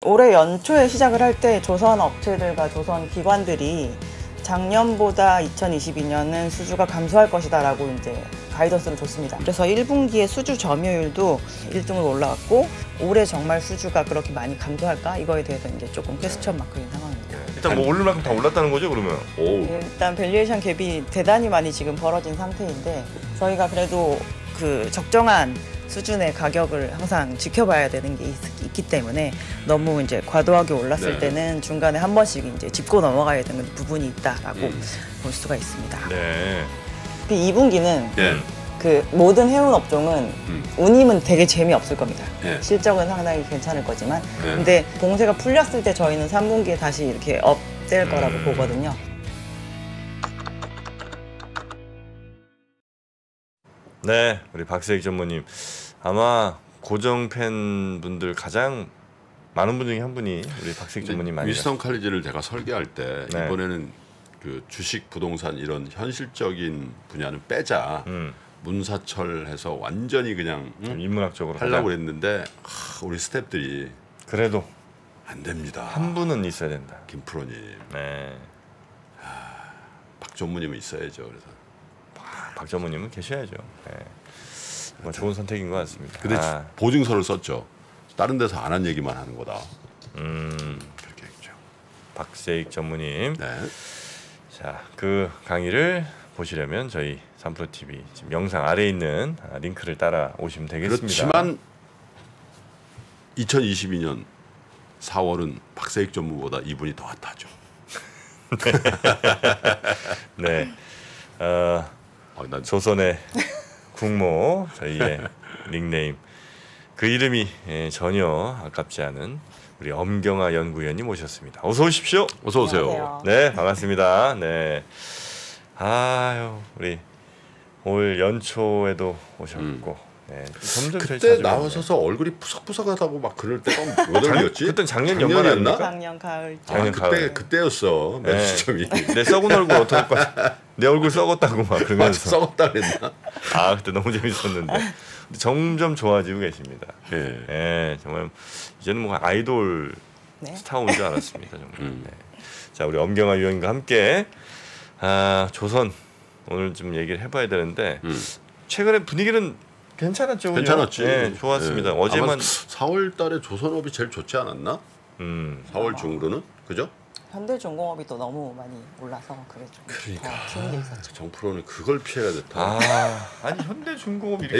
올해 연초에 시작을 할 때 조선 업체들과 조선 기관들이 작년보다 2022년은 수주가 감소할 것이다라고 이제 가이던스를 줬습니다. 그래서 1분기에 수주 점유율도 1등으로 올라갔고 올해 정말 수주가 그렇게 많이 감소할까? 이거에 대해서 이제 조금 퀘스천 마크인 상황입니다. 일단 뭐 오를 만큼 다 올랐다는 거죠, 그러면? 오. 일단 밸류에이션 갭이 대단히 많이 지금 벌어진 상태인데 저희가 그래도 그 적정한 수준의 가격을 항상 지켜봐야 되는 게 있기 때문에 너무 이제 과도하게 올랐을 네. 때는 중간에 한 번씩 이제 짚고 넘어가야 되는 부분이 있다라고 볼 수가 있습니다. 네. 2분기는 네. 그 모든 해운 업종은 운임은 되게 재미없을 겁니다. 네. 실적은 상당히 괜찮을 거지만 네. 근데 봉쇄가 풀렸을 때 저희는 3분기에 다시 이렇게 업될 거라고 보거든요. 네, 우리 박세익 전무님 아마 고정 팬분들 가장 많은 분 중에 한 분이 우리 박세익 전무님 많이 윈스턴 칼리지를 제가 설계할 때 네. 이번에는 그 주식, 부동산 이런 현실적인 분야는 빼자. 문사철해서 완전히 그냥 좀 인문학적으로 하려고 가자. 했는데 우리 스태프들이 그래도 안 됩니다. 한 분은 있어야 된다. 김프로님, 네, 박전무님은 있어야죠. 그래서 박 전무님은 계셔야죠. 네. 뭐 좋은 선택인 것 같습니다. 근데 보증서를 썼죠. 다른 데서 안 한 얘기만 하는 거다. 그렇게 했죠. 박세익 전무님. 네. 자, 그 강의를 보시려면 저희 3프로 TV 지금 영상 아래에 있는 링크를 따라 오시면 되겠습니다. 그렇지만 2022년 4월은 박세익 전무보다 이분이 더 핫하죠. 네, 난 조선의 국모 저희의 닉네임 그 이름이 전혀 아깝지 않은 우리 엄경아 연구위원님 모셨습니다. 어서 오십시오. 어서 오세요. 안녕하세요. 네, 반갑습니다. 네, 아유 우리 올 연초에도 오셨고, 네, 점점 저희 그때 자주 나와서서 얼굴이 푸석푸석하다고 막 그럴 때가 몇 월이었지? 그땐 작년 작년이었나? 연말 아닙니까? 작년 가을 작년 가을. 그때였어. 네. 매수점이. 내 썩은 얼굴 어떡할 거야? 내 얼굴 썩었다고 막 그러면서. 썩었다 그랬나? 아 그때 너무 재밌었는데 근데 점점 좋아지고 계십니다. 예. 예, 정말 이제는 뭐 아이돌 네. 스타 온 줄 알았습니다. 정말. 네. 자, 우리 엄경아 위원과 함께 조선 오늘 좀 얘기를 해봐야 되는데 최근에 분위기는 괜찮았죠? 그죠? 괜찮았지. 네, 좋았습니다. 예. 어제만 아마 4월 달에 조선업이 제일 좋지 않았나? 4월 중으로는? 그죠? 현대중공업이 또 너무 많이 올라서 그게 좀 그러니까. 기운 게 있었죠. 정프로는 그걸 피해야 됐다. 아니 현대중공업이 이렇게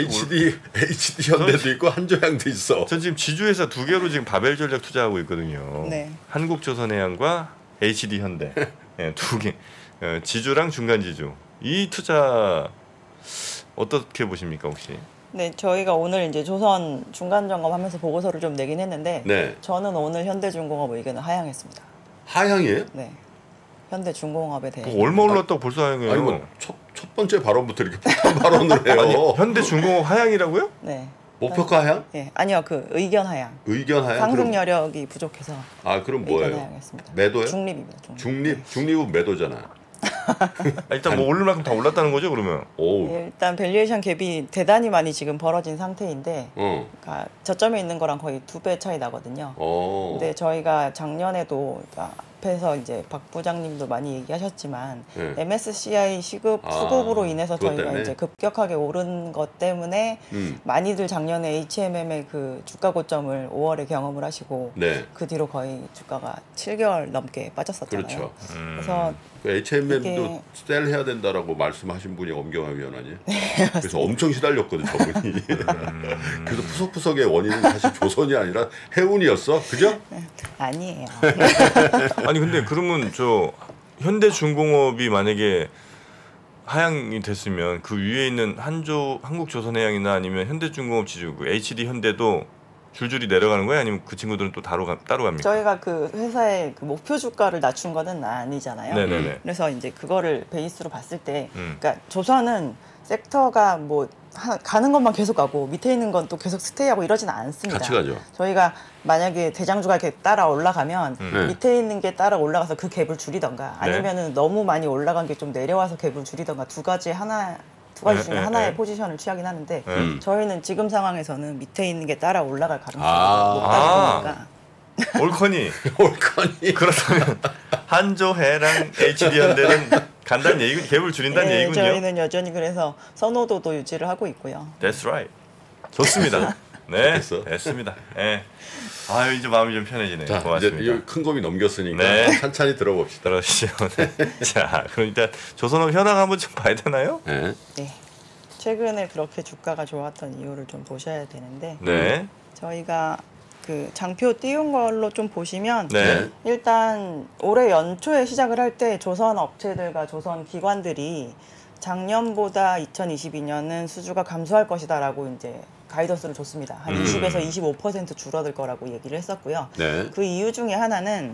HD 현대도 있고 한조양도 있어. 전 지금 지주회사 두 개로 지금 바벨 전략 투자하고 있거든요. 네. 한국조선해양과 HD 현대 네, 두 개. 지주랑 중간지주 이 투자 어떻게 보십니까 혹시? 네, 저희가 오늘 이제 조선 중간 점검하면서 보고서를 좀 내긴 했는데 네. 저는 오늘 현대중공업 의견을 하향했습니다. 하향이에요? 네, 현대중공업에 대해. 얼마 올랐다고 벌써 하향해요? 아니 뭐 첫 번째 발언부터 이렇게 폭탄 발언을 해요. 아니, 현대중공업 하향이라고요? 네. 목표가 하향? 네, 아니요, 그 의견 하향. 의견 하향? 상승 그럼- 여력이 부족해서 그럼 의견 뭐예요? 하향했습니다. 매도요? 중립입니다. 중립은 매도잖아. 일단 뭐 오를 만큼 다 올랐다는 거죠 그러면? 오. 일단 밸류에이션 갭이 대단히 많이 지금 벌어진 상태인데 그러니까 저점에 있는 거랑 거의 2배 차이 나거든요. 근데 저희가 작년에도 앞에서 이제 박 부장님도 많이 얘기하셨지만 네. MSCI 시급 수급으로 인해서 그것 저희가 때문에? 이제 급격하게 오른 것 때문에 많이들 작년에 HMM의 그 주가 고점을 5월에 경험을 하시고 네. 그 뒤로 거의 주가가 7개월 넘게 빠졌었잖아요. 그렇죠. 그래서 그 HMM도 이게- 셀 해야 된다라고 말씀하신 분이 엄경화 위원 아니에요? 그래서 엄청 시달렸거든 저분이. 그래서 푸석푸석의 원인은 사실 조선이 아니라 해운이었어, 그죠? 아니에요. 아니 근데 그러면 저 현대중공업이 만약에 하향이 됐으면 그 위에 있는 한국조선해양이나 아니면 현대중공업 지주 그 HD 현대도 줄줄이 내려가는 거예요? 아니면 그 친구들은 또 따로 갑니까? 저희가 그 회사의 그 목표 주가를 낮춘 거는 아니잖아요. 네네네. 그래서 이제 그거를 베이스로 봤을 때, 그러니까 조선은 섹터가 뭐 가는 것만 계속 가고 밑에 있는 건 또 계속 스테이하고 이러진 않습니다. 같이 가죠. 저희가 만약에 대장주가 이렇게 따라 올라가면 밑에 있는 게 따라 올라가서 그 갭을 줄이던가 아니면은 너무 많이 올라간 게 좀 내려와서 갭을 줄이던가 두 가지 중에 하나의 포지션을 취하긴 하는데 저희는 지금 상황에서는 밑에 있는 게 따라 올라갈 가능성이 높다 보니까 올커니. 올커니. 그렇다면 한조해랑 HD 현대는 간단 얘기 갭을 줄인다는 네, 얘기군요. 저희는 여전히 그래서 선호도도 유지를 하고 있고요. That's right. 좋습니다. 네, 됐어. 됐습니다. 네. 아유 이제 마음이 좀 편해지네요. 자, 고맙습니다. 이제 큰 고비 넘겼으니까 네. 찬찬히 들어봅시다. 들어오시죠. 네. 자, 그럼 일단 조선업 현황 한번 좀 봐야 되나요? 네. 네. 최근에 그렇게 주가가 좋았던 이유를 좀 보셔야 되는데 네. 저희가 그 장표 띄운 걸로 좀 보시면 네. 일단 올해 연초에 시작을 할 때 조선 업체들과 조선 기관들이 작년보다 2022년은 수주가 감소할 것이다라고 이제 가이던스를 줬습니다. 한 20에서 25% 줄어들 거라고 얘기를 했었고요. 네. 그 이유 중에 하나는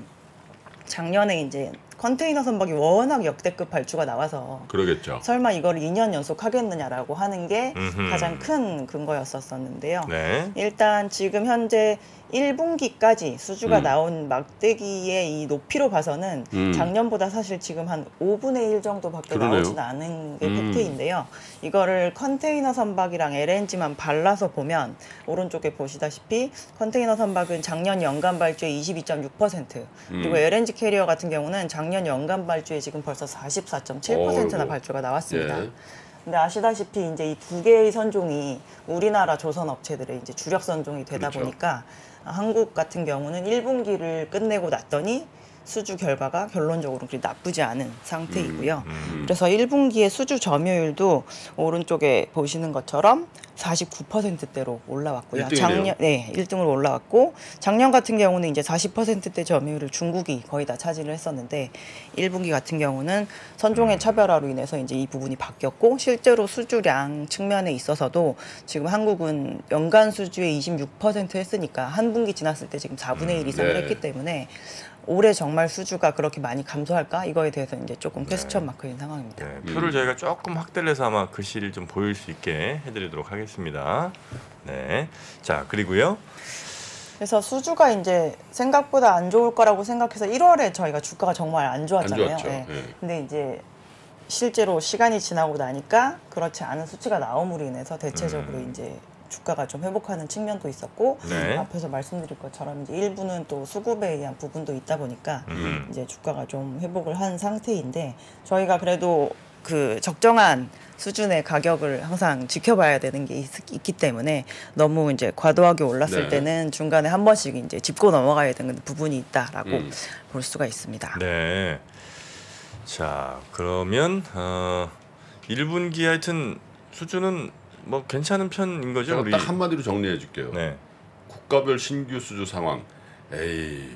작년에 이제 컨테이너 선박이 워낙 역대급 발주가 나와서 그러겠죠. 설마 이걸 2년 연속 하겠느냐라고 하는 게 음흠. 가장 큰 근거였었는데요. 네. 일단 지금 현재 1분기까지 수주가 나온 막대기의 이 높이로 봐서는 작년보다 사실 지금 한 5분의 1 정도밖에 그러네요. 나오진 않은 게 팩트인데요. 이거를 컨테이너 선박이랑 LNG만 발라서 보면 오른쪽에 보시다시피 컨테이너 선박은 작년 연간 발주의 22.6% 그리고 LNG 캐리어 같은 경우는 작년 연간 발주에 지금 벌써 44.7%나 어이구. 발주가 나왔습니다. 예. 근데 아시다시피 이제 이 두 개의 선종이 우리나라 조선 업체들의 이제 주력 선종이 되다 그렇죠. 보니까 한국 같은 경우는 1분기를 끝내고 났더니 수주 결과가 결론적으로 그리 나쁘지 않은 상태이고요. 그래서 1분기의 수주 점유율도 오른쪽에 보시는 것처럼 49%대로 올라왔고요. 1등이네요. 작년 1등으로 올라왔고 작년 같은 경우는 이제 40%대 점유율을 중국이 거의 다 차지를 했었는데 1분기 같은 경우는 선종의 차별화로 인해서 이제 이 부분이 바뀌었고 실제로 수주량 측면에 있어서도 지금 한국은 연간 수주의 26% 했으니까 한 분기 지났을 때 지금 4분의 1 이상을 네. 했기 때문에 올해 정말 수주가 그렇게 많이 감소할까? 이거에 대해서 이제 조금 퀘스천 마크인 상황입니다. 네, 표를 저희가 조금 확대를 해서 아마 글씨를 좀 보일 수 있게 해드리도록 하겠습니다. 네, 자 그리고요. 그래서 수주가 이제 생각보다 안 좋을 거라고 생각해서 1월에 저희가 주가가 정말 안 좋았잖아요. 안 좋았죠. 예. 예. 근데 이제 실제로 시간이 지나고 나니까 그렇지 않은 수치가 나옴으로 인해서 대체적으로 이제 주가가 좀 회복하는 측면도 있었고 네. 앞에서 말씀드린 것처럼 이제 일부는 또 수급에 의한 부분도 있다 보니까 이제 주가가 좀 회복을 한 상태인데 저희가 그래도 그 적정한 수준의 가격을 항상 지켜봐야 되는 게 있기 때문에 너무 이제 과도하게 올랐을 네. 때는 중간에 한 번씩 이제 짚고 넘어가야 되는 부분이 있다라고 볼 수가 있습니다. 네. 자 그러면 1분기 하여튼 수주는 뭐 괜찮은 편인 거죠? 제가 우리. 딱 한마디로 정리해 줄게요. 네. 국가별 신규 수주 상황. 에이,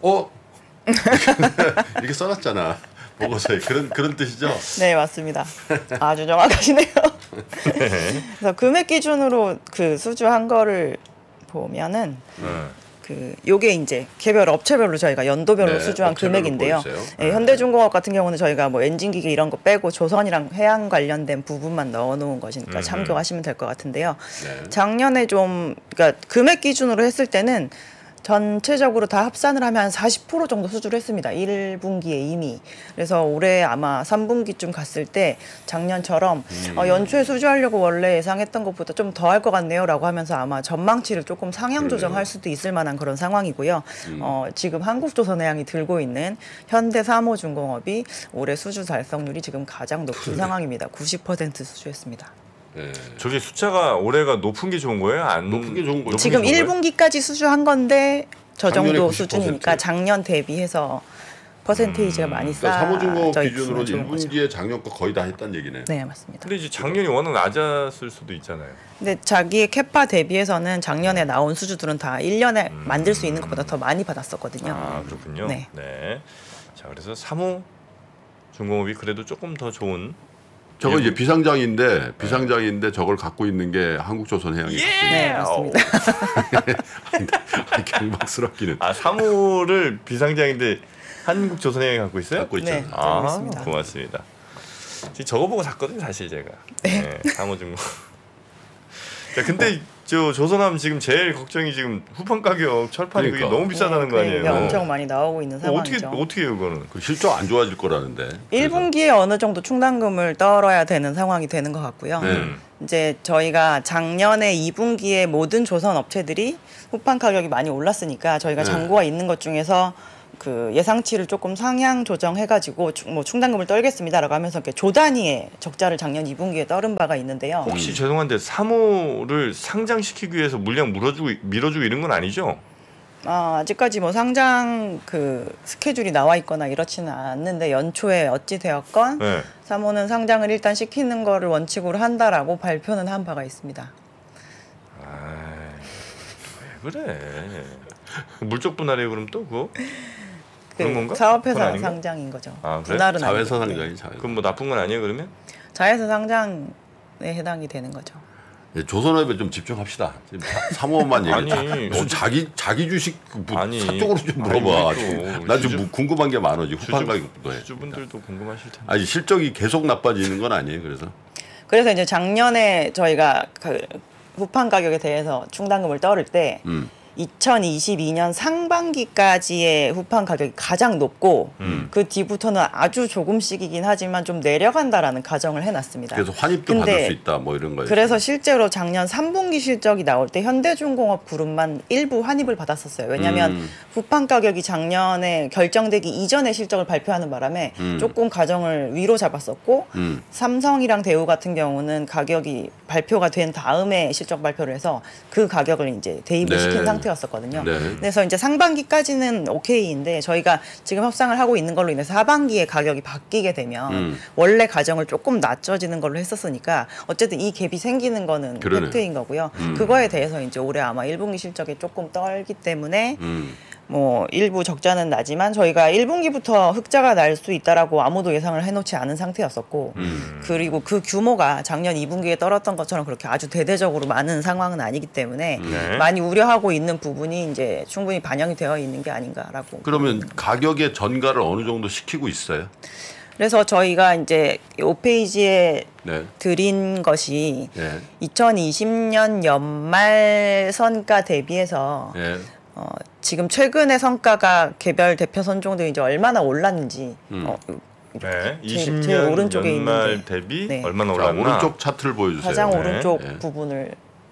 이렇게 써놨잖아. 보고서에 그런 뜻이죠. 네, 맞습니다. 아주 정확하시네요. 그래서 금액 기준으로 그 수주한 거를 보면은 그 요게 이제 개별 업체별로 저희가 연도별로 네, 수주한 업체별로 금액인데요. 보여주세요. 네, 현대중공업 같은 경우는 저희가 뭐 엔진기계 이런 거 빼고 조선이랑 해양 관련된 부분만 넣어놓은 것이니까 참고하시면 될 것 같은데요. 네. 작년에 좀 그러니까 금액 기준으로 했을 때는 전체적으로 다 합산을 하면 한 40% 정도 수주를 했습니다. 1분기에 이미. 그래서 올해 아마 3분기쯤 갔을 때 작년처럼 연초에 수주하려고 원래 예상했던 것보다 좀 더 할 것 같네요 라고 하면서 아마 전망치를 조금 상향 조정할 수도 있을 만한 그런 상황이고요. 지금 한국조선해양이 들고 있는 현대사모중공업이 올해 수주 달성률이 지금 가장 높은 상황입니다. 90% 수주했습니다. 네. 저기 숫자가 올해가 높은 게 좋은 거예요? 안 높은 게 좋은 거죠. 지금 높은 게 좋은 거예요? 1분기까지 수주한 건데 저 작년에 정도 90%. 수준이니까 작년 대비해서 퍼센테이지가 많이 그러니까 사모중공업 쌓여 기준으로 있으면 좋은 거죠. 1분기에 작년 거 거의 다 했다는 얘기네. 네, 맞습니다. 근데 이제 작년이 워낙 낮았을 수도 있잖아요. 근데 자기의 캐파 대비해서는 작년에 나온 수주들은 다 1년에 만들 수 있는 것보다 더 많이 받았었거든요. 아 그렇군요. 네. 자 그래서 사모중공업이 그래도 조금 더 좋은. 저거 이제 예. 비상장인데 저걸 갖고 있는 게 한국조선해양이 갖고 있는. 네, 맞습니다. 아니, 경박스럽기는 아 사모를 비상장인데 한국조선해양이 갖고 있어요? 갖고 있잖아. 네. 아 알고 있습니다. 고맙습니다. 지금 저거 보고 샀거든요 사실 제가. 네. 사모중공업. 자, 근데 저 조선하면 지금 제일 걱정이 지금 후판 가격 철판이 그게 그러니까. 너무 비싸다는 거 아니에요? 엄청 많이 나오고 있는 상황이죠. 어떻게 해요, 그거는? 그 실적 안 좋아질 거라는데. 1분기에 어느 정도 충당금을 떨어야 되는 상황이 되는 것 같고요. 이제 저희가 작년에 2분기에 모든 조선 업체들이 후판 가격이 많이 올랐으니까 저희가 잔고가 있는 것 중에서 그 예상치를 조금 상향 조정해가지고 뭐 충당금을 떨겠습니다라고 하면서 이렇게 조 단위의 적자를 작년 2분기에 떨은 바가 있는데요. 혹시 죄송한데 3호를 상장시키기 위해서 물량 밀어주고 이런 건 아니죠? 아직까지 뭐 상장 그 스케줄이 나와 있거나 이렇지는 않는데 연초에 어찌 되었건 네. 3호는 상장을 일단 시키는 거를 원칙으로 한다라고 발표는 한 바가 있습니다. 왜 그래? 물적 분할이에요 그럼 또 그거? 그런 건가? 그건 사업회사 아닌가? 상장인 거죠. 아, 그래? 분할은 자회사 아니고. 상장이 자회사. 그럼 뭐 나쁜 건 아니에요 그러면? 자회사 상장에 해당이 되는 거죠. 예, 조선업에 좀 집중합시다. 지금 3호만 얘기. 아니, 무슨 자기 주식 뭐 아니, 사적으로 좀 물어봐. 아니, 나 지금 뭐 궁금한 게 많아지. 후판 가격도 해. 주주분들도 궁금하실 텐데. 아니 실적이 계속 나빠지는 건 아니에요. 그래서 이제 작년에 저희가 그 후판 가격에 대해서 충당금을 떨을 때 2022년 상반기까지의 후판 가격이 가장 높고 그 뒤부터는 아주 조금씩이긴 하지만 좀 내려간다라는 가정을 해놨습니다. 그래서 환입도 받을 수 있다 뭐 이런 거예요. 그래서 실제로 작년 3분기 실적이 나올 때 현대중공업 그룹만 일부 환입을 받았었어요. 왜냐하면 후판 가격이 작년에 결정되기 이전에 실적을 발표하는 바람에 조금 가정을 위로 잡았었고 삼성이랑 대우 같은 경우는 가격이 발표가 된 다음에 실적 발표를 해서 그 가격을 이제 대입을 시킨 상태였었거든요. 그래서 이제 상반기까지는 오케이인데 저희가 지금 협상을 하고 있는 걸로 인해서 하반기에 가격이 바뀌게 되면 원래 가정을 조금 낮춰지는 걸로 했었으니까 어쨌든 이 갭이 생기는 거는 팩트인 거고요. 그거에 대해서 이제 올해 아마 1분기 실적이 조금 떨기 때문에 뭐 일부 적자는 나지만 저희가 1분기부터 흑자가 날 수 있다라고 아무도 예상을 해놓지 않은 상태였었고 그리고 그 규모가 작년 2분기에 떨었던 것처럼 그렇게 아주 대대적으로 많은 상황은 아니기 때문에 많이 우려하고 있는 부분이 이제 충분히 반영이 되어 있는 게 아닌가라고. 그러면 가격의 전가를 어느 정도 시키고 있어요? 그래서 저희가 이제 5페이지에 드린 것이 2020년 연말 선가 대비해서 지금 최근의 성과가 개별 대표 선종들이 이제 얼마나 올랐는지 네, 제 20년 오른쪽에 연말 있는데. 대비 네. 얼마나 자, 올랐나? 오른쪽 차트를 보여주세요. 가장 네. 오른쪽 부분을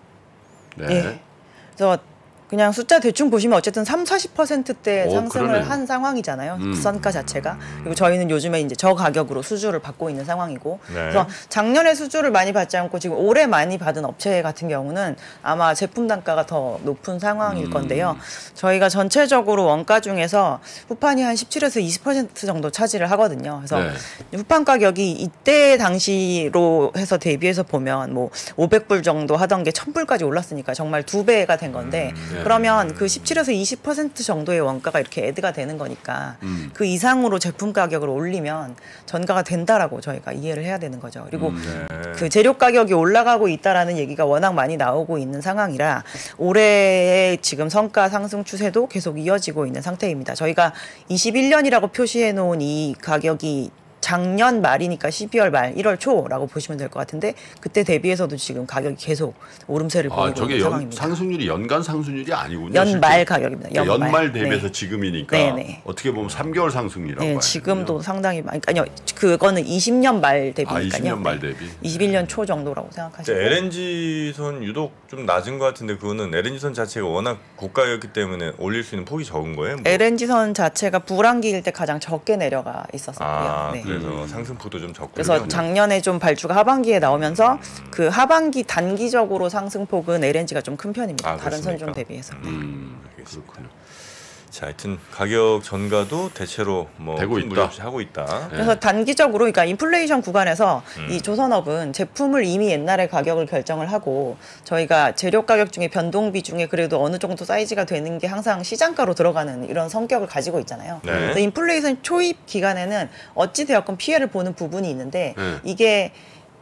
네. 그래서 그냥 숫자 대충 보시면 어쨌든 30-40%대 상승을 그러네요. 한 상황이잖아요. 선가 자체가. 그리고 저희는 요즘에 이제 저 가격으로 수주를 받고 있는 상황이고. 그래서 작년에 수주를 많이 받지 않고 지금 올해 많이 받은 업체 같은 경우는 아마 제품 단가가 더 높은 상황일 건데요. 저희가 전체적으로 원가 중에서 후판이 한 17에서 20% 정도 차지를 하거든요. 그래서 후판 가격이 이때 당시로 해서 대비해서 보면 뭐 500불 정도 하던 게 1000불까지 올랐으니까 정말 2배가 된 건데 그러면 그 17에서 20% 정도의 원가가 이렇게 애드가 되는 거니까 그 이상으로 제품 가격을 올리면 전가가 된다라고 저희가 이해를 해야 되는 거죠. 그리고 그 재료 가격이 올라가고 있다라는 얘기가 워낙 많이 나오고 있는 상황이라 올해의 지금 성과 상승 추세도 계속 이어지고 있는 상태입니다. 저희가 21년이라고 표시해 놓은 이 가격이 작년 말이니까 12월 말, 1월 초라고 보시면 될 것 같은데 그때 대비해서도 지금 가격이 계속 오름세를 보이고 저게 있는 상황입니다. 상승률이 연간 상승률이 아니군요. 연말 실제. 가격입니다. 연말 대비해서 지금이니까 어떻게 보면 3개월 상승이라고 봐요. 지금도 상당히 많이 아니요. 그거는 20년 말 대비니까요. 20년 말 대비. 21년 초 정도라고 생각하시고. LNG선 유독 좀 낮은 것 같은데 그거는 LNG선 자체가 워낙 고가였기 때문에 올릴 수 있는 폭이 적은 거예요? 뭐. LNG선 자체가 불황기일 때 가장 적게 내려가 있었었고요. 그래서 상승폭도 좀 적고. 그래서 작년에 좀 발주가 하반기에 나오면서 그 하반기 단기적으로 상승폭은 LNG가 좀 큰 편입니다. 다른 선종 대비해서. 그렇군요. 자, 하여튼 가격 전가도 대체로 뭐 되고 큰 무리 있다. 없이 하고 있다. 그래서 단기적으로 그러니까 인플레이션 구간에서 이 조선업은 제품을 이미 옛날에 가격을 결정을 하고 저희가 재료 가격 중에 변동비 중에 그래도 어느 정도 사이즈가 되는 게 항상 시장가로 들어가는 이런 성격을 가지고 있잖아요. 그래서 인플레이션 초입 기간에는 어찌 되었건 피해를 보는 부분이 있는데 이게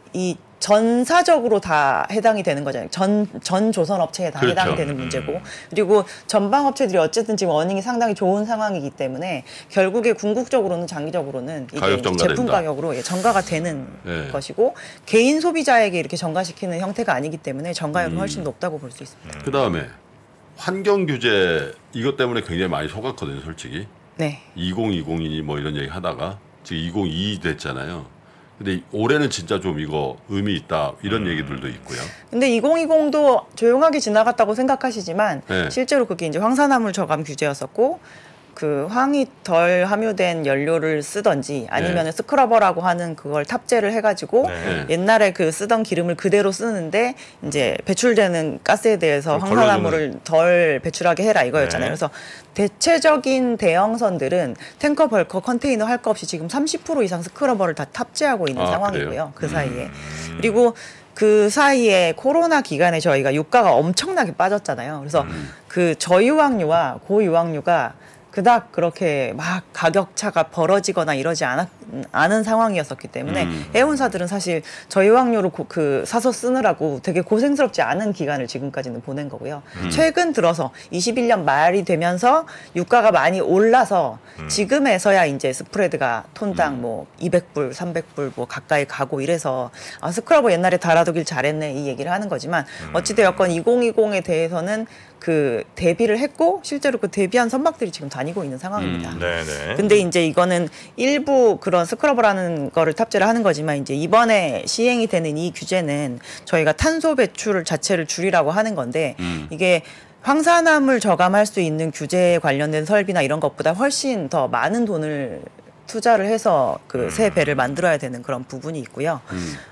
이 전사적으로 다 해당이 되는 거잖아요. 전 조선 업체에 다 그렇죠. 해당이 되는 문제고, 그리고 전방 업체들이 어쨌든 지금 어닝이 상당히 좋은 상황이기 때문에 결국에 궁극적으로는 장기적으로는 이게 가격 이제 전가된다. 제품 가격으로 전가가 되는 네. 것이고, 개인 소비자에게 이렇게 전가시키는 형태가 아니기 때문에 전가율은 훨씬 높다고 볼 수 있습니다. 그 다음에 환경 규제 이것 때문에 굉장히 많이 속았거든요, 솔직히. 네. 2020이니 뭐 이런 얘기 하다가 지금 2022 됐잖아요. 근데 올해는 진짜 좀 이거 의미 있다 이런 얘기들도 있고요. 근데 2020도 조용하게 지나갔다고 생각하시지만 네. 실제로 그게 이제 황산화물 저감 규제였었고, 그 황이 덜 함유된 연료를 쓰던지 아니면 네. 스크러버라고 하는 그걸 탑재를 해가지고 네. 옛날에 그 쓰던 기름을 그대로 쓰는데 이제 배출되는 가스에 대해서 좀 황산화물을 덜 배출하게 해라 이거였잖아요. 네. 그래서 대체적인 대형선들은 탱커, 벌커, 컨테이너 할 거 없이 지금 30% 이상 스크러버를 다 탑재하고 있는 아, 상황이고요. 그래요? 그 사이에. 그리고 그 사이에 코로나 기간에 저희가 유가가 엄청나게 빠졌잖아요. 그래서 그 저유황유와 고유황유가 그닥 그렇게 막 가격 차가 벌어지거나 이러지 않은 상황이었었기 때문에 해운사들은 사실 저유황유로 그 사서 쓰느라고 되게 고생스럽지 않은 기간을 지금까지는 보낸 거고요. 최근 들어서 21년 말이 되면서 유가가 많이 올라서 지금에서야 이제 스프레드가 톤당 뭐 200불, 300불 뭐 가까이 가고 이래서 아, 스크러버 옛날에 달아두길 잘했네 이 얘기를 하는 거지만 어찌되었건 2020에 대해서는 그 대비를 했고 실제로 그 대비한 선박들이 지금 다니고 있는 상황입니다. 네네. 근데 이제 이거는 일부 그런 스크러버라는 거를 탑재를 하는 거지만 이제 이번에 시행이 되는 이 규제는 저희가 탄소 배출 자체를 줄이라고 하는 건데 이게 황산화물 저감할 수 있는 규제에 관련된 설비나 이런 것보다 훨씬 더 많은 돈을 투자를 해서 그 새 배를 만들어야 되는 그런 부분이 있고요.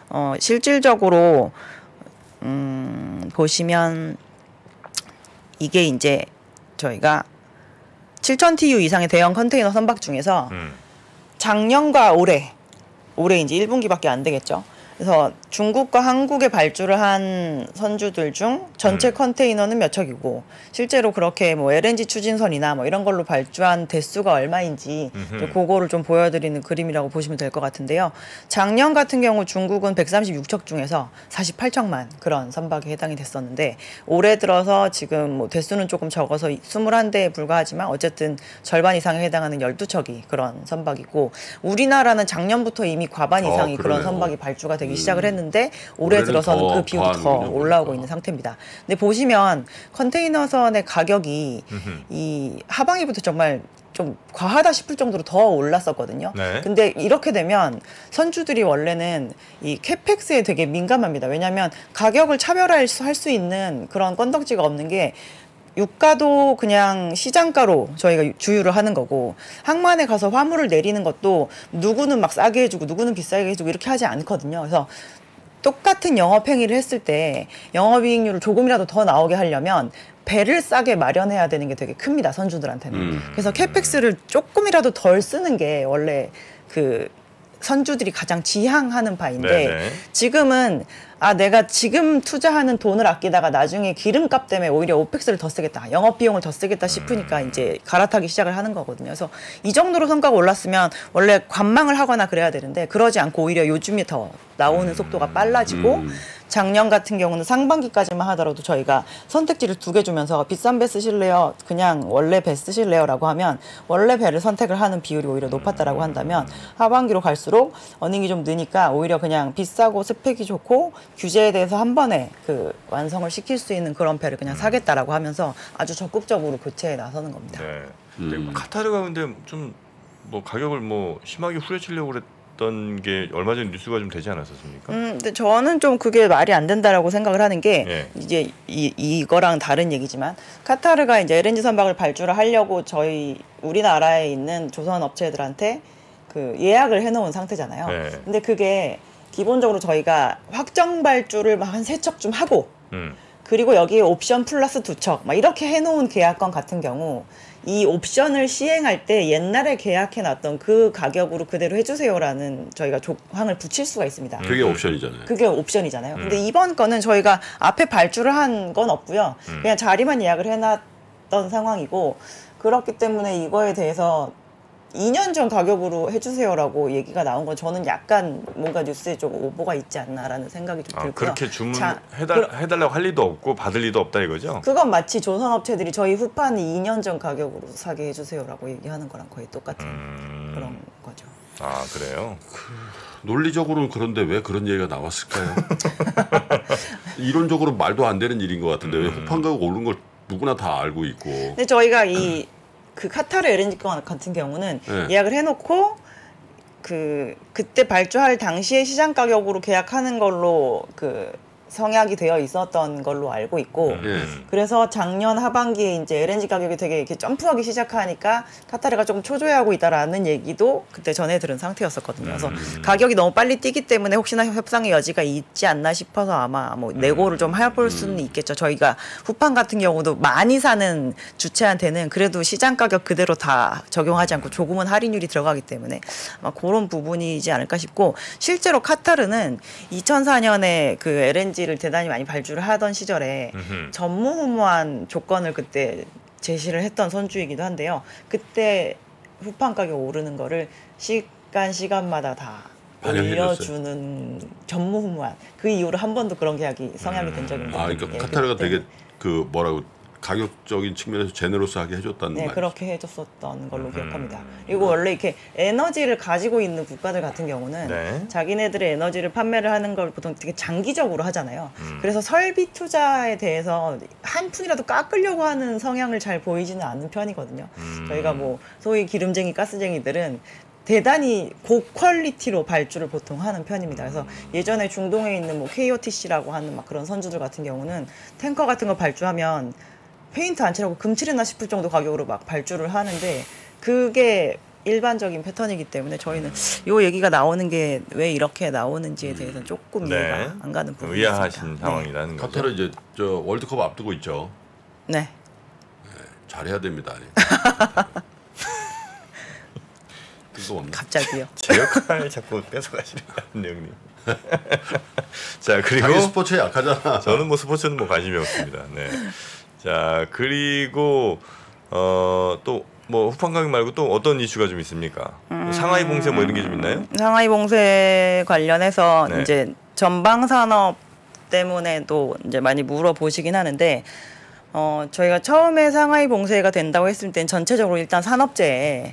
실질적으로 보시면 이게 이제 저희가 7,000TU 이상의 대형 컨테이너 선박 중에서 작년과 올해 이제 1분기밖에 안 되겠죠. 그래서 중국과 한국에 발주를 한 선주들 중 전체 컨테이너는 몇 척이고 실제로 그렇게 뭐 LNG 추진선이나 뭐 이런 걸로 발주한 대수가 얼마인지 그거를 좀 보여드리는 그림이라고 보시면 될 것 같은데요. 작년 같은 경우 중국은 136척 중에서 48척만 그런 선박에 해당이 됐었는데 올해 들어서 지금 뭐 대수는 조금 적어서 21대에 불과하지만 어쨌든 절반 이상에 해당하는 12척이 그런 선박이고 우리나라는 작년부터 이미 과반 이상이 그런 그러네요. 선박이 발주가 되기 시작을 했는데 올해 올해는 들어서는 더 그 비용이 더 더하는군요, 올라오고 그러니까. 있는 상태입니다. 근데 보시면 컨테이너선의 가격이 이 하반기부터 정말 좀 과하다 싶을 정도로 더 올랐었거든요. 네. 근데 이렇게 되면 선주들이 원래는 이 캐펙스에 되게 민감합니다. 왜냐하면 가격을 차별할 수 있는 그런 건덕지가 없는 게 유가도 그냥 시장가로 저희가 주유를 하는 거고 항만에 가서 화물을 내리는 것도 누구는 막 싸게 해주고 누구는 비싸게 해주고 이렇게 하지 않거든요. 그래서 똑같은 영업행위를 했을 때 영업이익률을 조금이라도 더 나오게 하려면 배를 싸게 마련해야 되는 게 되게 큽니다. 선주들한테는. 그래서 캐펙스를 조금이라도 덜 쓰는 게 원래 그 선주들이 가장 지향하는 바인데 네네. 지금은 아 내가 지금 투자하는 돈을 아끼다가 나중에 기름값 때문에 오히려 오펙스를 더 쓰겠다 영업비용을 더 쓰겠다 싶으니까 이제 갈아타기 시작을 하는 거거든요. 그래서 이 정도로 성과가 올랐으면 원래 관망을 하거나 그래야 되는데 그러지 않고 오히려 요즘이 더 나오는 속도가 빨라지고 작년 같은 경우는 상반기까지만 하더라도 저희가 선택지를 2개 주면서 비싼 배 쓰실래요? 그냥 원래 배 쓰실래요?라고 하면 원래 배를 선택을 하는 비율이 오히려 높았다라고 한다면 하반기로 갈수록 어닝이 좀 느니까 오히려 그냥 비싸고 스펙이 좋고 규제에 대해서 한 번에 그 완성을 시킬 수 있는 그런 배를 그냥 사겠다라고 하면서 아주 적극적으로 교체에 나서는 겁니다. 네. 근데 뭐 카타르가 근데 좀 뭐 가격을 뭐 심하게 후려치려고 그랬던 게 얼마 전에 뉴스가 좀 되지 않았었습니까? 근데 저는 좀 그게 말이 안 된다라고 생각을 하는 게 예. 이제 이거랑 다른 얘기지만 카타르가 이제 LNG 선박을 발주를 하려고 저희 우리나라에 있는 조선 업체들한테 그 예약을 해놓은 상태잖아요. 네. 근데 그게 기본적으로 저희가 확정 발주를 한 3척 좀 하고 그리고 여기에 옵션 플러스 2척 막 이렇게 해놓은 계약건 같은 경우 이 옵션을 시행할 때 옛날에 계약해놨던 그 가격으로 그대로 해주세요라는 저희가 조항을 붙일 수가 있습니다. 그게 옵션이잖아요. 그게 옵션이잖아요. 근데 이번 거는 저희가 앞에 발주를 한 건 없고요. 그냥 자리만 예약을 해놨던 상황이고 그렇기 때문에 이거에 대해서 2년 전 가격으로 해주세요라고 얘기가 나온 건 저는 약간 뭔가 뉴스에 좀 오보가 있지 않나라는 생각이 좀 들고요. 그렇게 해달라고 할 리도 없고 받을 리도 없다 이거죠? 그건 마치 조선업체들이 저희 후판이 2년 전 가격으로 사게 해주세요라고 얘기하는 거랑 거의 똑같은 그런 거죠. 아 그래요? 논리적으로는 그런데 왜 그런 얘기가 나왔을까요? 이론적으로 말도 안 되는 일인 것 같은데 왜 후판 가격 오른 걸 누구나 다 알고 있고. 근데 저희가 그 카타르 LNG 같은 경우는 네. 예약을 해놓고 그때 발주할 당시에 시장 가격으로 계약하는 걸로 성약이 되어 있었던 걸로 알고 있고 그래서 작년 하반기에 이제 LNG 가격이 되게 이렇게 점프하기 시작하니까 카타르가 조금 초조해하고 있다라는 얘기도 그때 전해 들은 상태였었거든요. 그래서 가격이 너무 빨리 뛰기 때문에 혹시나 협상의 여지가 있지 않나 싶어서 아마 뭐 내고를 좀 해볼 수는 있겠죠. 저희가 후판 같은 경우도 많이 사는 주체한테는 그래도 시장 가격 그대로 다 적용하지 않고 조금은 할인율이 들어가기 때문에 아마 그런 부분이지 않을까 싶고 실제로 카타르는 2004년에 그 LNG를 대단히 많이 발주를 하던 시절에 전무후무한 조건을 그때 제시를 했던 선주이기도 한데요. 그때 후판 가격 오르는 거를 시간마다 다 올려주는 전무후무한 그 이후로 한 번도 그런 계약이 성약이 된 적이 없는데. 그러니까 카타르가 되게 가격적인 측면에서 제네로스하게 해줬다는 네, 말이죠. 그렇게 해줬었던 걸로 기억합니다. 그리고 원래 이렇게 에너지를 가지고 있는 국가들 같은 경우는 네. 자기네들의 에너지를 판매를 하는 걸 보통 되게 장기적으로 하잖아요. 그래서 설비 투자에 대해서 한 푼이라도 깎으려고 하는 성향을 잘 보이지는 않는 편이거든요. 저희가 뭐 소위 기름쟁이 가스쟁이들은 대단히 고퀄리티로 발주를 보통 하는 편입니다. 그래서 예전에 중동에 있는 뭐 KOTC라고 하는 막 그런 선주들 같은 경우는 탱커 같은 거 발주하면 페인트 안 칠하고 금칠했나 싶을 정도 가격으로 막 발주를 하는데 그게 일반적인 패턴이기 때문에 저희는 이 얘기가 나오는 게 왜 이렇게 나오는지에 대해서는 조금 이해가 안 가는 부분이 의아하신 있습니다. 상황이라는 거죠. 카타르 이제 월드컵 앞두고 있죠. 네. 잘해야 됩니다. 뜻도 없네. 갑자기요. 제 역할 자꾸 뺏어가시는 거 아니에요, 형님? 자 그리고 자기 스포츠에 약하잖아. 저는 뭐 스포츠는 뭐 관심이 없습니다. 네. 자 그리고 또 뭐 후판 가격 말고 또 어떤 이슈가 좀 있습니까? 상하이 봉쇄 뭐 이런 게 좀 있나요? 상하이 봉쇄 관련해서 네. 이제 전방 산업 때문에도 이제 많이 물어보시긴 하는데 저희가 처음에 상하이 봉쇄가 된다고 했을 땐 전체적으로 일단 산업재에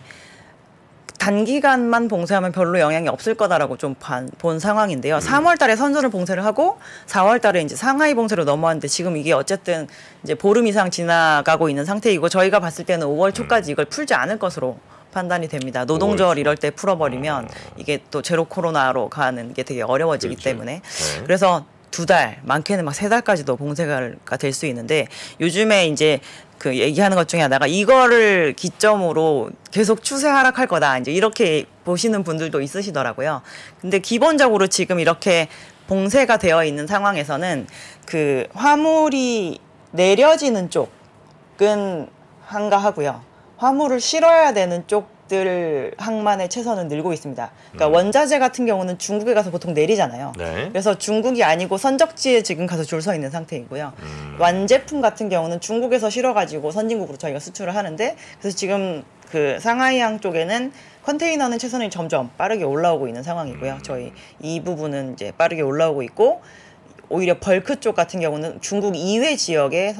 단기간만 봉쇄하면 별로 영향이 없을 거다라고 좀 본 상황인데요. 3월 달에 선전을 봉쇄를 하고 4월 달에 이제 상하이 봉쇄로 넘어왔는데 지금 이게 어쨌든 이제 보름 이상 지나가고 있는 상태이고 저희가 봤을 때는 5월 초까지 이걸 풀지 않을 것으로 판단이 됩니다. 노동절 이럴 때 풀어버리면 이게 또 제로 코로나로 가는 게 되게 어려워지기 그렇죠. 때문에 그래서 2달, 많게는 막 3달까지도 봉쇄가 될 수 있는데 요즘에 이제 그 얘기하는 것 중에 하나가 이거를 기점으로 계속 추세 하락할 거다. 이제 이렇게 보시는 분들도 있으시더라고요. 근데 기본적으로 지금 이렇게 봉쇄가 되어 있는 상황에서는 그 화물이 내려지는 쪽은 한가하고요. 화물을 실어야 되는 쪽들 항만의 채선은 늘고 있습니다. 그러니까 원자재 같은 경우는 중국에 가서 보통 내리잖아요. 네. 그래서 중국이 아니고 선적지에 지금 가서 줄 서 있는 상태이고요. 완제품 같은 경우는 중국에서 실어가지고 선진국으로 저희가 수출을 하는데 그래서 지금 그 상하이항 쪽에는 컨테이너는 최선이 점점 빠르게 올라오고 있는 상황이고요. 저희 이 부분은 이제 빠르게 올라오고 있고 오히려 벌크 쪽 같은 경우는 중국 이외 지역에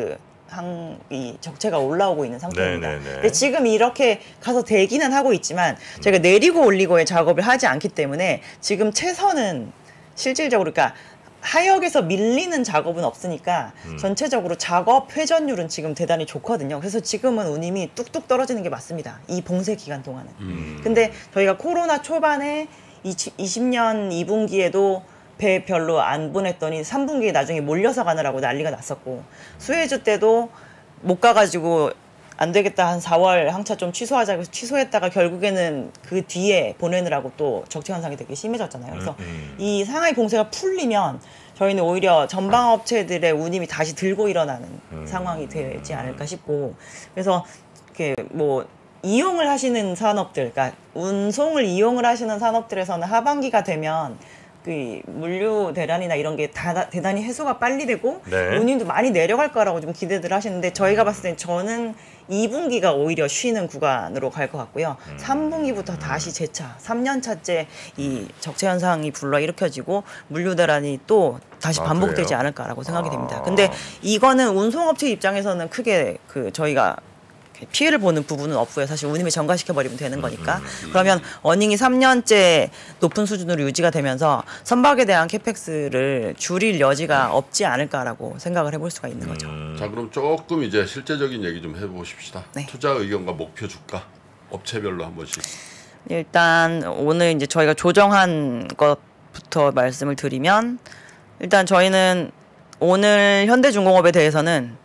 항이 적체가 올라오고 있는 상태입니다. 네네네. 근데 지금 이렇게 가서 대기는 하고 있지만 저희가 내리고 올리고의 작업을 하지 않기 때문에 지금 채선은 실질적으로 그러니까 하역에서 밀리는 작업은 없으니까 전체적으로 작업 회전율은 지금 대단히 좋거든요. 그래서 지금은 운임이 뚝뚝 떨어지는 게 맞습니다. 이 봉쇄 기간 동안은. 근데 저희가 코로나 초반에 20년 2분기에도 배 별로 안 보냈더니 3분기에 나중에 몰려서 가느라고 난리가 났었고 수혜주 때도 못 가가지고 안 되겠다 한 4월 항차 좀 취소하자 그래서 취소했다가 결국에는 그 뒤에 보내느라고 또 적체 현상이 되게 심해졌잖아요. 그래서 이 상하이 봉쇄가 풀리면 저희는 오히려 전방업체들의 운임이 다시 들고 일어나는 상황이 되지 않을까 싶고 그래서 이렇게 뭐 이용을 하시는 산업들, 그러니까 운송을 이용을 하시는 산업들에서는 하반기가 되면 그 물류 대란이나 이런 게 대단히 해소가 빨리 되고 네. 운임도 많이 내려갈 거라고 좀 기대들 하시는데 저희가 봤을 때 저는 2분기가 오히려 쉬는 구간으로 갈 것 같고요. 3분기부터 다시 재차 3년 차째 이 적체 현상이 불러일으켜지고 물류 대란이 또 다시 반복되지 그래요? 않을까라고 생각이 됩니다. 근데 이거는 운송업체 입장에서는 크게 저희가 피해를 보는 부분은 없고요. 사실 운임에 전가시켜 버리면 되는 거니까. 그러면 어닝이 3년째 높은 수준으로 유지가 되면서 선박에 대한 캐펙스를 줄일 여지가 없지 않을까라고 생각을 해볼 수가 있는 거죠. 자, 그럼 조금 이제 실제적인 얘기 좀 해보십시다. 네. 투자 의견과 목표 주가 업체별로 한 번씩. 일단 오늘 이제 저희가 조정한 것부터 말씀을 드리면 일단 저희는 오늘 현대중공업에 대해서는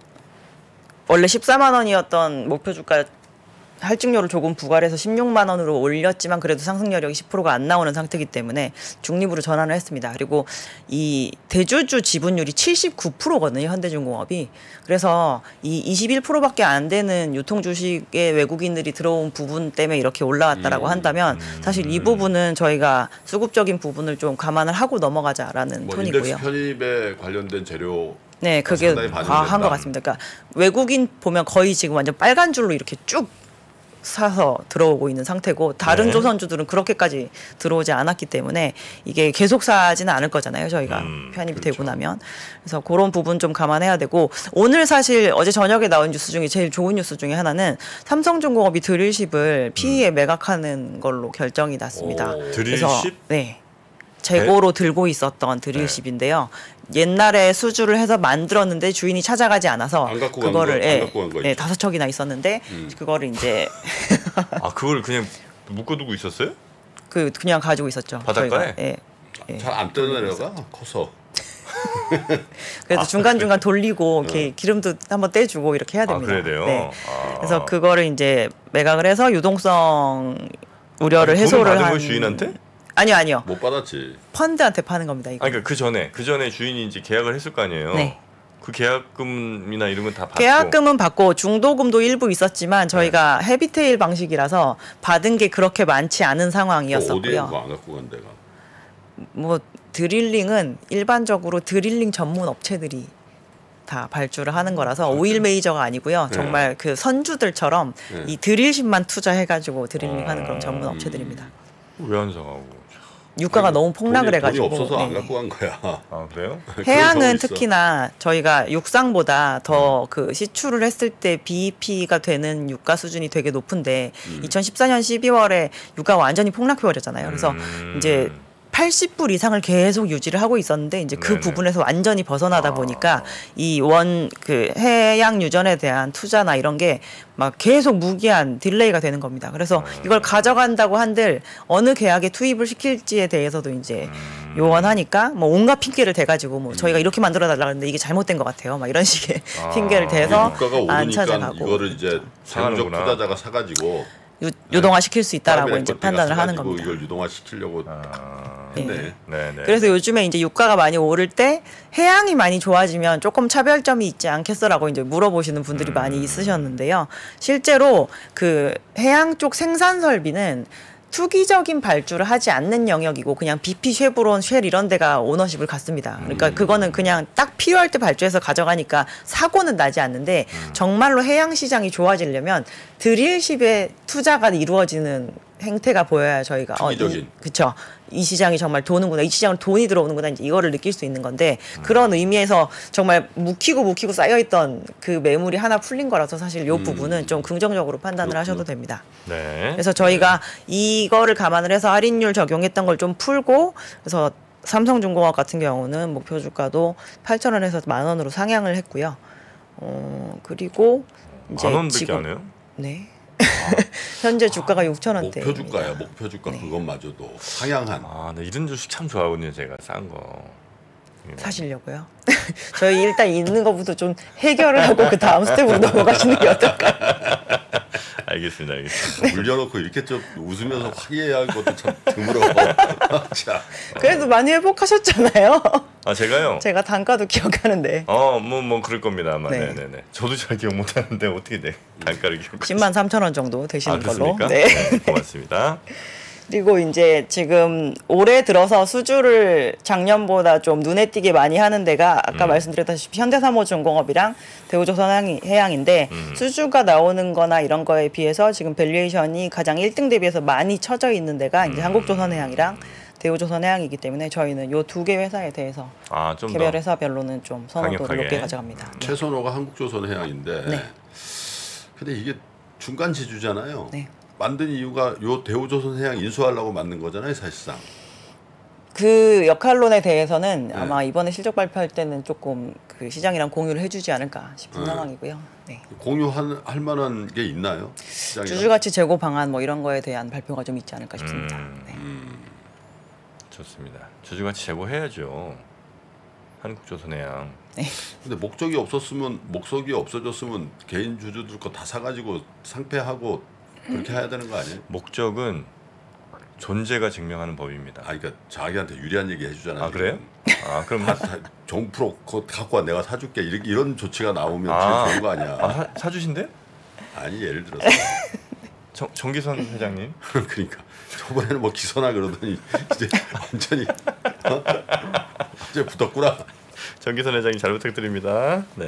원래 14만 원이었던 목표 주가 할증료를 조금 부과를 해서 16만 원으로 올렸지만 그래도 상승 여력이 10%가 안 나오는 상태이기 때문에 중립으로 전환을 했습니다. 그리고 이 대주주 지분율이 79%거든요. 현대중공업이. 그래서 이 21%밖에 안 되는 유통 주식에 외국인들이 들어온 부분 때문에 이렇게 올라왔다라고 한다면 사실 이 부분은 저희가 수급적인 부분을 좀 감안을 하고 넘어가자라는 뭐 톤이고요. 인덱스 편입에 관련된 재료. 네, 그게 상당히 반영이 과한 됐다. 것 같습니다. 그러니까 외국인 보면 거의 지금 완전 빨간 줄로 이렇게 쭉 사서 들어오고 있는 상태고 다른 네. 조선주들은 그렇게까지 들어오지 않았기 때문에 이게 계속 사지는 않을 거잖아요. 저희가 편입이 그렇죠. 되고 나면. 그래서 그런 부분 좀 감안해야 되고 오늘 사실 어제 저녁에 나온 뉴스 중에 제일 좋은 뉴스 중에 하나는 삼성중공업이 드릴십을 PE에 매각하는 걸로 결정이 났습니다. 오. 그래서 드릴십? 네. 재고로 들고 있었던 드릴십인데요. 옛날에 수주를 해서 만들었는데 주인이 찾아가지 않아서 안 갖고 간 그거를 거, 안 갖고 간 거 있죠. 5척이나 있었는데 그거를 이제 아 그걸 그냥 묶어두고 있었어요? 그냥 가지고 있었죠. 바닷가에? 저희가. 예. 잘 안 떠내려가 커서. 그래서 중간중간 돌리고 이렇게 기름도 한번 떼주고 이렇게 해야 됩니다. 그래야 돼요? 네. 아. 그래서 그거를 이제 매각을 해서 유동성 우려를 돈을 해소를 받은 한 건 주인한테? 아니요. 못 받았지. 펀드한테 파는 겁니다. 이거. 아니 그러니까 그 전에 주인이 이제 계약을 했을 거 아니에요. 네. 그 계약금이나 이런 건 다 받고. 계약금은 받고 중도금도 일부 있었지만 저희가 네. 헤비테일 방식이라서 받은 게 그렇게 많지 않은 어디에 상황이었었고요. 그거 안 갖고 간 데가. 뭐 드릴링은 일반적으로 드릴링 전문 업체들이 다 발주를 하는 거라서 오일 메이저가 아니고요. 네. 정말 그 선주들처럼 네. 이 드릴십만 투자해가지고 드릴링 하는 그런 전문 업체들입니다. 왜 안 사가고? 유가가 너무 폭락을 해가지고 돈이 없어서 안 네. 갖고 간 거야. 아 그래요? 그런 경우 해양은 있어. 특히나 저희가 육상보다 더 그 시추를 했을 때 BEP가 되는 유가 수준이 되게 높은데 2014년 12월에 유가가 완전히 폭락해 버렸잖아요. 그래서 이제 80불 이상을 계속 유지를 하고 있었는데 이제 그 네네. 부분에서 완전히 벗어나다 보니까 이 그 해양 유전에 대한 투자나 이런 게 막 계속 무기한 딜레이가 되는 겁니다. 그래서 이걸 가져간다고 한들 어느 계약에 투입을 시킬지에 대해서도 이제 요원하니까 뭐 온갖 핑계를 대가지고 뭐 저희가 이렇게 만들어 달라 그랬는데 이게 잘못된 것 같아요. 막 이런 식의 핑계를 대서 유가가 안 오르니까 찾아가고 이거를 이제 장적 사가는구나. 투자자가 사가지고 유동화 시킬 수 있다라고 프라이빗 이제 에쿼티가 판단을 하는 사가지고 겁니다. 이걸 유동화 시키려고 했네. 네네. 그래서 요즘에 이제 유가가 많이 오를 때 해양이 많이 좋아지면 조금 차별점이 있지 않겠어라고 이제 물어보시는 분들이 많이 있으셨는데요. 실제로 그 해양 쪽 생산 설비는 투기적인 발주를 하지 않는 영역이고 그냥 BP, 쉐브론, 쉘 이런 데가 오너십을 갖습니다. 그러니까 그거는 그냥 딱 필요할 때 발주해서 가져가니까 사고는 나지 않는데 정말로 해양 시장이 좋아지려면 드릴십에 투자가 이루어지는 행태가 보여야 저희가 투기적인. 그렇죠. 이 시장이 정말 도는구나. 이 시장으로 돈이 들어오는구나. 이제 이거를 느낄 수 있는 건데 그런 의미에서 정말 묵히고 쌓여있던 그 매물이 하나 풀린 거라서 사실 이 부분은 좀 긍정적으로 판단을 하셔도 됩니다. 네. 그래서 저희가 이거를 감안을 해서 할인율 적용했던 걸 좀 풀고 그래서 삼성중공업 같은 경우는 목표 주가도 8,000원에서 10,000원으로 상향을 했고요. 그리고 이제 10,000원밖에 지금 안 해요? 네. 현재 주가가 6,000원대. 목표 주가야. 목표 주가 그것마저도 상향한. 아, 네, 이런 주식 참 좋아하거든요. 제가 싼 거. 사시려고요? 저희 일단 있는 것부터 좀 해결을 하고 그 다음 스텝으로 넘어가시는 게 어떨까? 알겠습니다. 알겠습니다. 물려놓고 이렇게 좀 웃으면서 화기애애한 것도 참 드물어. 자, 그래도 많이 회복하셨잖아요. 아, 제가요? 제가 단가도 기억하는데 뭐 그럴 겁니다. 아마. 네. 네네네. 저도 잘 기억 못 하는데 어떻게 네. 단가를 기억. 103,000원 정도 되시는 걸로. 그렇습니까? 네. 고맙습니다. 그리고 이제 지금 올해 들어서 수주를 작년보다 좀 눈에 띄게 많이 하는 데가 아까 말씀드렸다시피 현대사모중공업이랑 대우조선해양인데 수주가 나오는 거나 이런 거에 비해서 지금 밸류에이션이 가장 1등 대비해서 많이 처져 있는 데가 이제 한국조선해양이랑 대우조선해양이기 때문에 저희는 요 두 개 회사에 대해서 좀 더. 개별 회사별로는 좀 선호도를 강력하게. 높게 가져갑니다. 최선호가 한국조선해양인데 네. 근데 이게 중간 지주잖아요. 네. 만든 이유가 요 대우조선해양 인수하려고 만든 거잖아요, 사실상. 그 역할론에 대해서는 네. 아마 이번에 실적 발표할 때는 조금 그 시장이랑 공유를 해주지 않을까 싶은 상황이고요. 네. 공유할 만한 게 있나요? 시장이랑? 주주가치 제고 방안 뭐 이런 거에 대한 발표가 좀 있지 않을까 싶습니다. 네. 좋습니다. 주주가치 제고해야죠. 한국조선해양. 근데 목적이 없어졌으면 개인 주주들 거 다 사가지고 상폐하고 그렇게 해야 되는 거 아니에요? 목적은 존재가 증명하는 법입니다. 아, 그러니까 자기한테 유리한 얘기 해주잖아요. 아 그래요? 아 그럼 정프로 그거 갖고 와 내가 사줄게 이런 조치가 나오면 아. 제일 좋은 거 아니야? 사주신대? 아니 예를 들어서 정기선 회장님. 그러니까 저번에는 뭐 기선아 그러더니 이제 완전히 이제 붙었구나. 정기선 회장님 잘 부탁드립니다. 네.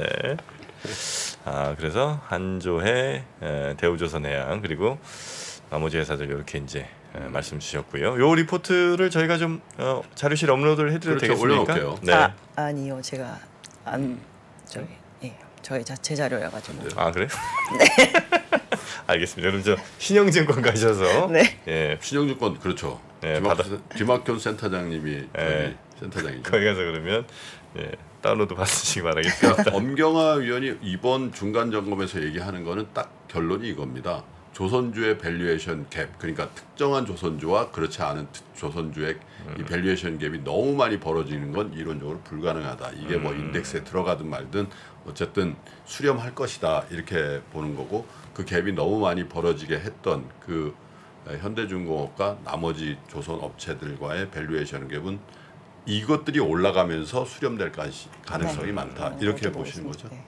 그래서 한조해, 대우조선해양 그리고 나머지 회사들 이렇게 이제 말씀 주셨고요. 요 리포트를 저희가 좀 자료실 업로드를 해드려도 그렇죠, 되겠습니까? 올려놓을게요. 네. 아니요, 제가 안 저희 자체 자료여가지고. 그래? 네. 알겠습니다. 그럼 저 신영증권 가셔서 네. 예, 신영증권 그렇죠. 네, 김학현 센터장님이 네. 센터장이죠. 거기 가서 그러면 다운로드 받으시기 바라겠습니다. 엄경화 위원이 이번 중간 점검에서 얘기하는 거는 딱 결론이 이겁니다. 조선주의 밸류에이션 갭, 그러니까 특정한 조선주와 그렇지 않은 조선주의 이 밸류에이션 갭이 너무 많이 벌어지는 건 이론적으로 불가능하다. 이게 뭐 인덱스에 들어가든 말든 어쨌든 수렴할 것이다 이렇게 보는 거고, 그 갭이 너무 많이 벌어지게 했던 그 현대중공업과 나머지 조선 업체들과의 밸류에이션 갭은 이것들이 올라가면서 수렴될 가능성이 많다 이렇게 보시는 거죠. 네.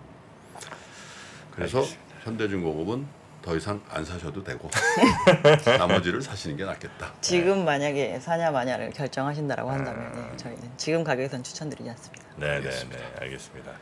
그래서 알겠습니다. 현대중공업은 더 이상 안 사셔도 되고 나머지를 사시는 게 낫겠다. 지금 만약에 사냐 마냐를 결정하신다라고 한다면 저희는 지금 가격에선 추천드리지 않습니다. 네, 알겠습니다.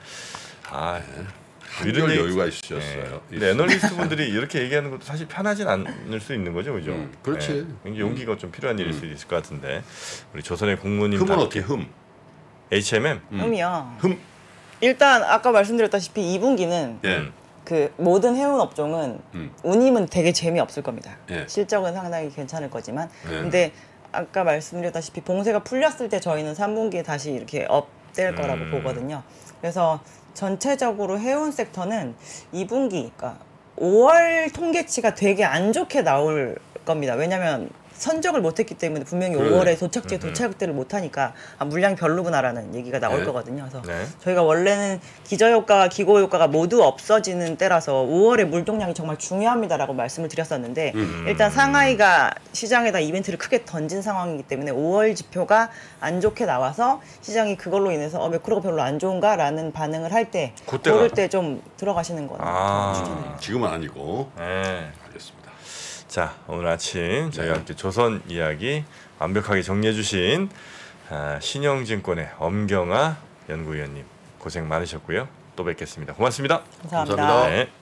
한결 여유가 있으셨어요. 근데 애널리스트 분들이 이렇게 얘기하는 것도 사실 편하진 않을 수 있는 거죠, 그죠? 그렇지. 네, 굉장히 용기가 좀 필요한 일일 수 있을 것 같은데 우리 조선의 공무님 흠은 어떻게 흠? HMM? 흠이요. 흠. 일단 아까 말씀드렸다시피 2분기는 예. 그 모든 해운 업종은 운임은 되게 재미없을 겁니다. 예. 실적은 상당히 괜찮을 거지만 예. 근데 아까 말씀드렸다시피 봉쇄가 풀렸을 때 저희는 3분기에 다시 이렇게 업될 거라고 보거든요. 그래서 전체적으로 해운 섹터는 2분기, 그러니까 5월 통계치가 되게 안 좋게 나올 겁니다. 왜냐하면 선적을 못했기 때문에 분명히 그래. 5월에 도착지에 도착들을 못하니까 물량이 별로구나라는 얘기가 나올 네. 거거든요. 그래서 네. 저희가 원래는 기저효과와 기고효과가 모두 없어지는 때라서 5월에 물동량이 정말 중요합니다라고 말씀을 드렸었는데 일단 상하이가 시장에다 이벤트를 크게 던진 상황이기 때문에 5월 지표가 안 좋게 나와서 시장이 그걸로 인해서 매크로가 별로 안 좋은가라는 반응을 할 때 그때가. 그럴 때 좀 들어가시는 거는 추천드립니다. 지금은 아니고. 네. 알겠습니다. 자, 오늘 아침 저희와 네. 함께 조선 이야기 완벽하게 정리해 주신 신영증권의 엄경아 연구위원님 고생 많으셨고요. 또 뵙겠습니다. 고맙습니다. 감사합니다. 감사합니다. 네.